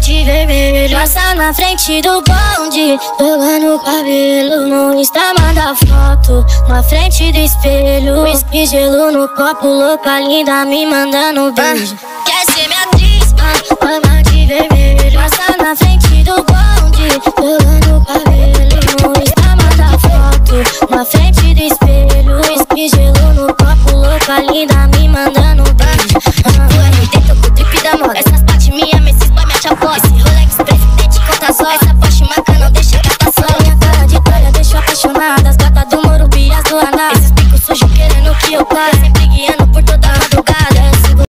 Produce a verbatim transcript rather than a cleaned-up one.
de vermelho. Passa na frente do bonde, jogando o cabelo. No Insta manda foto, na frente do espelho. Whisky, gelo no copo, louca linda me mandando beijo. Quer ser minha atriz, ah, fama de vermelho. Passa na frente do bonde, jogando o cabelo. No Insta manda foto, na frente do espelho. Whisky, gelo no copo, louca linda me